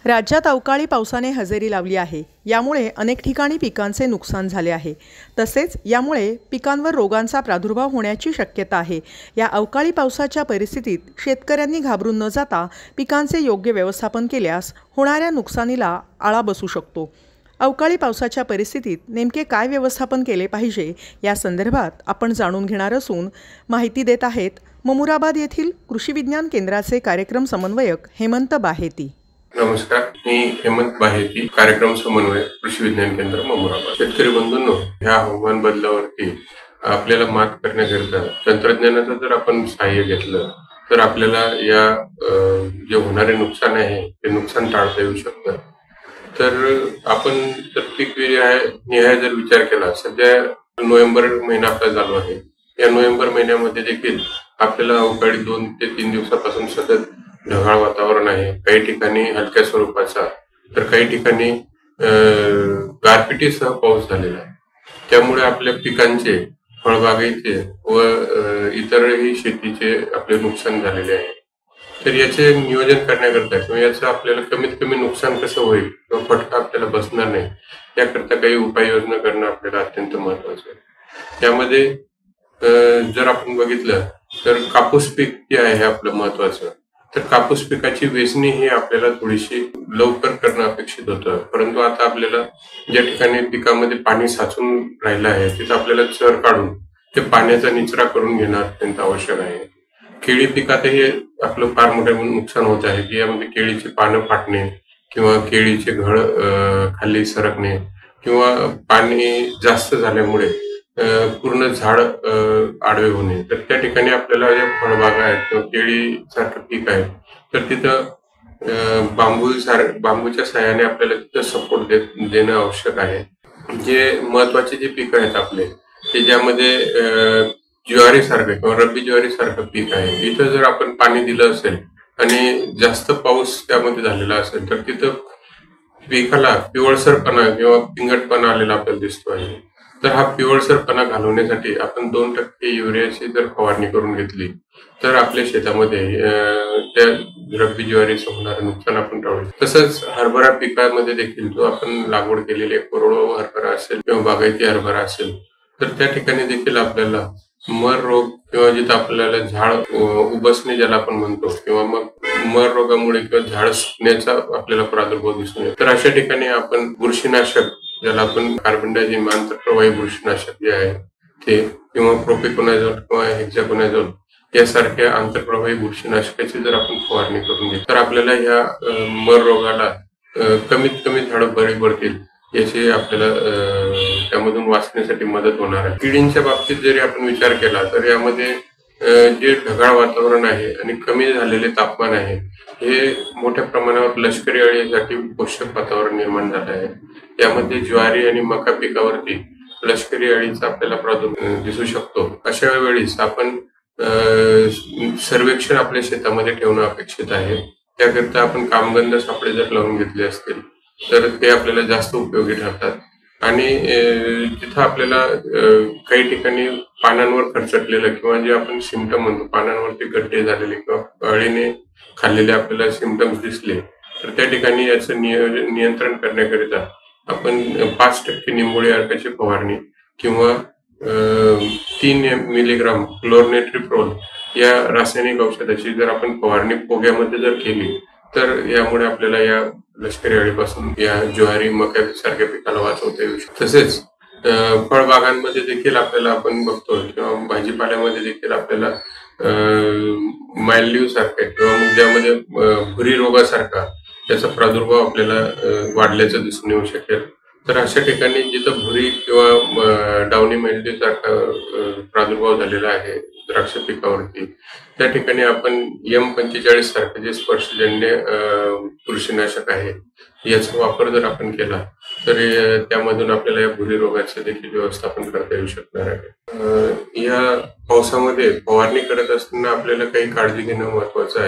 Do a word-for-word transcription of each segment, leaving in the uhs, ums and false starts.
राज्यात अवकाळी पावसाने हजेरी लावली आहे. यामुळे अनेक ठिकाणी पिकांचे नुकसान झाले आहे. तसेच यामुळे पिकांवर रोगांचा प्रादुर्भाव होण्याची शक्यता आहे. या अवकाळी पावसाच्या परिस्थितीत शेतकऱ्यांनी घाबरून न जाता पिकांचे योग्य व्यवस्थापन केल्यास होणाऱ्या नुकसानीला आळा बसू शकतो. अवकाळी पावसाच्या परिस्थितीत नेमके काय व्यवस्थापन केले पाहिजे या संदर्भात आपण जाणून घेणार असून माहिती देत आहेत ममुराबाद येथील कृषी विज्ञान केंद्राचे कार्यक्रम समन्वयक हेमंत बाहेती. नमस्कार, मी हेमंत बाहेती, कार्यक्रम समन्वयक, कृषी विज्ञान केंद्र ममुराबाद. शेतकरी बंधूंनो, ह्या हवामान बदलावरती आपल्याला मात करण्याकरिता तंत्रज्ञानाचं जर आपण सहाय्य घेतलं तर आपल्याला या जे होणारे नुकसान आहे ते नुकसान टाळता येऊ शकतं. तर आपण जर पीक निहाय जर विचार केला, सध्या नोव्हेंबर महिना आपला चालू आहे. या नोव्हेंबर महिन्यामध्ये देखील आपल्याला अवकाळी दोन ते तीन दिवसापासून सतत ढगाळ वातावरण आहे. काही ठिकाणी हलक्या स्वरूपाचा तर काही ठिकाणी गारपिटीसह पाऊस झालेला आहे. त्यामुळे आपल्या पिकांचे, फळबागेचे व इतरही शेतीचे आपले नुकसान झालेले आहे. तर याचे नियोजन करण्याकरता किंवा याचं आपल्याला कमीत कमी नुकसान कसं होईल किंवा फटका आपल्याला बसणार नाही याकरता काही उपाययोजना करणं आपल्याला अत्यंत महत्वाचं आहे. यामध्ये जर आपण बघितलं तर कापूस पीक जे आहे आपलं महत्वाचं, तर कापूस पिकाची वेचणी ही आपल्याला थोडीशी लवकर करणं अपेक्षित होतं. परंतु आता आपल्याला ज्या ठिकाणी पिकामध्ये पाणी साचून राहिलं आहे तिथं आपल्याला चर काढून ते पाण्याचा निचरा करून घेणं अत्यंत आवश्यक आहे. केळी पिकातही आपलं फार मोठं नुकसान होत आहे की यामध्ये केळीची पानं फाटणे किंवा केळीचे घड खाली सरकणे किंवा पाणी जास्त झाल्यामुळे पूर्ण झाड आडवे होणे. तर त्या ठिकाणी आपल्याला ज्या फळबागा आहेत किंवा केळी सारखं पीक आहे तर तिथं बांबू सार बांबूच्या सहाय्याने आपल्याला तिथं सपोर्ट दे देणं आवश्यक आहे. जे महत्वाचे जे पीक आहेत आपले ते ज्यामध्ये ज्वारी सारखं किंवा रब्बी ज्वारी सारखं पीक आहे, इथं जर आपण पाणी दिलं असेल आणि जास्त पाऊस त्यामध्ये झालेला असेल तर तिथं पिकाला पिवळसरपणा किंवा पिंगटपणा आलेला आपल्याला दिसतो आहे. तर हा पिवळसरपणा घालवण्यासाठी आपण दोन टक्के युरियाची जर फवारणी करून घेतली तर आपल्या शेतामध्ये त्या रब्बी ज्वारीचं होणारं नुकसान आपण टाळू. तसंच हरभरा पिकामध्ये देखील जो आपण लागवड केलेली आहे, कोरडवाहू हरभरा असेल किंवा बागायती हरभरा असेल तर त्या ठिकाणी देखील आपल्याला मर रोग किंवा जिथं आपल्याला झाड उबसणे ज्याला आपण म्हणतो किंवा मग मर रोगामुळे किंवा झाड सुकण्याचा आपल्याला प्रादुर्भाव दिसून येतो. तर अशा ठिकाणी आपण बुरशीनाशक ज्याला आपण कार्बनडायझिम आंतरप्रवाही बुरशीनाशक जे आहे ते किंवा प्रोपिकोनाझोल किंवा हेक्साकोनाझोल यासारख्या आंतरप्रवाही बुरशीनाशकाची जर आपण फवारणी करून घेतली तर आपल्याला या मर रोगाला कमीत कमी झाडं बरी पडतील याची आपल्याला त्यामधून वाचण्यासाठी मदत होणार आहे. किडींच्या बाबतीत जरी आपण विचार केला तर यामध्ये जे ढगाळ वातावरण आहे आणि कमी झालेले तापमान आहे हे मोठ्या प्रमाणावर लष्करी अळीसाठी पोषक वातावरण निर्माण झालं आहे. यामध्ये ज्वारी आणि मका पिकावरती लष्करी अळीचा आपल्याला प्रादुर्भाव दिसू शकतो. अशा वेळेस आपण सर्वेक्षण आपल्या शेतामध्ये ठेवणं अपेक्षित आहे. त्याकरिता आपण कामगंध सापळे जर लावून घेतले असतील तर ते आपल्याला जास्त उपयोगी ठरतात. आणि तिथं आपल्याला काही ठिकाणी पानांवर खरचटलेलं किंवा जे आपण सिम्पटम म्हणतो, पानांवरती गड्डे झालेले किंवा अळीने खाल्लेले आपल्याला सिम्पटम्स दिसले तर त्या ठिकाणी याचं नियोजन नियंत्रण करण्याकरिता आपण पाच टक्के निंबोळी अर्काची फवारणी किंवा तीन मिलीग्राम क्लोरनेट्रिप्रोल या रासायनिक औषधाची जर आपण फवारणी पोग्यामध्ये जर केली तर यामुळे आपल्याला या लष्करी अळीपासून या ज्वारी मका सारख्या पिकाला वाचवता येऊ शकतं. तसेच फळबागांमध्ये देखील आपल्याला आपण बघतो किंवा भाजीपाल्यामध्ये देखील आपल्याला मायल्ड्यू सारखा किंवा मग ज्यामध्ये भुरी रोगासारखा त्याचा प्रादुर्भाव आपल्याला वाढल्याचं दिसून येऊ शकेल. तर अशा ठिकाणी जिथं भुरी किंवा डाउनी मायल्ड्यू सारखा प्रादुर्भाव झालेला आहे द्राक्ष पिकावरती त्या ठिकाणी आपण एम पंचेचाळीस सारखं जे स्पर्शजन्य बुरशीनाशक आहे याचा वापर जर आपण केला तर त्यामधून आपल्याला या भुरी रोगाचं देखील व्यवस्थापन करता येऊ शकणार आहे. या पावसामध्ये फवारणी करत असताना आपल्याला काही काळजी घेणं महत्वाचं आहे.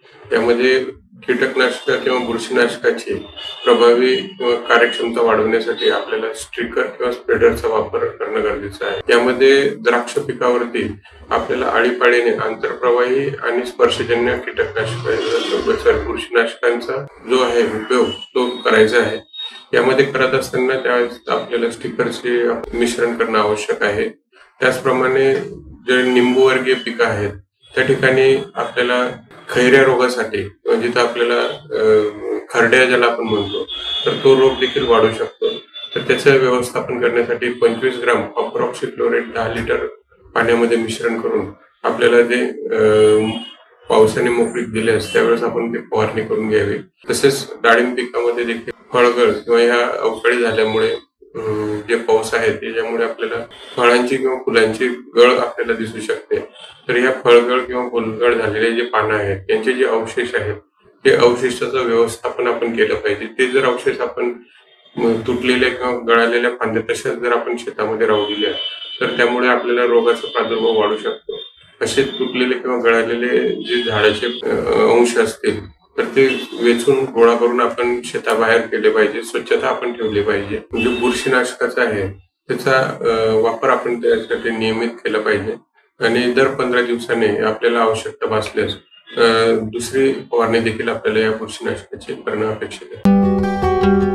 यामध्ये कीटकनाशक किंवा बुरशीनाशकाची प्रभावी किंवा कार्यक्षमता वाढवण्यासाठी आपल्याला स्ट्रिकर किंवा स्प्रेडरचा वापर करणं गरजेचं आहे। यामध्ये द्राक्ष पिकावरती आपल्याला आळीपाळीने आंतरप्रवाही आणि स्पर्शजन्य कीटकनाशक बुरशीनाशकांचा जो आहे उपयोग तो करायचा आहे। यामध्ये करत असताना त्यावेळेस आपल्याला स्टिकरचे मिश्रण करणं आवश्यक आहे। त्याचप्रमाणे जे निंबूवर्गीय पिकं आहेत त्या ठिकाणी आपल्याला खैऱ्या रोगासाठी जिथं आपल्याला खरड्या ज्याला आपण म्हणतो तर तो रोग देखील वाढू शकतो। तर त्याचं व्यवस्थापन करण्यासाठी पंचवीस ग्राम कॉपर ऑक्सीक्लोराइड दहा लिटर पाण्यामध्ये मिश्रण करून आपल्याला ते पावसाने मोकळीक दिल्यास त्यावेळेस आपण ते फवारणी करून घ्यावी। तसेच डाळिंब पिकामध्ये देखील फळगळ किंवा ह्या अवकाळी झाल्यामुळे जे पाऊस आहे त्याच्यामुळे आपल्याला फळांची किंवा फुलांची गळ आपल्याला दिसू शकते। तर या फळगळ किंवा फुलगळ झालेले जे पानं आहेत त्यांचे जे अवशेष आहेत ते अवशेषाचं व्यवस्थापन आपण केलं पाहिजे। ते जर अवशेष आपण तुटलेल्या किंवा गळालेल्या फांद्या तशाच जर आपण शेतामध्ये राहू दिल्या तर त्यामुळे आपल्याला रोगाचा प्रादुर्भाव वाढू शकतो। असे तुटलेले किंवा गळालेले जे झाडाचे अंश असतील तर ते वेचून गोळा करून आपण शेताबाहेर केले पाहिजे, स्वच्छता आपण ठेवली पाहिजे। म्हणजे बुरशीनाशकाचा आहे त्याचा वापर आपण त्यासाठी नियमित केला पाहिजे आणि दर पंधरा दिवसाने आपल्याला आवश्यकता भासल्यास दुसरी फवारणी देखील आपल्याला या बुरशीनाशकाची करणं अपेक्षित आहे।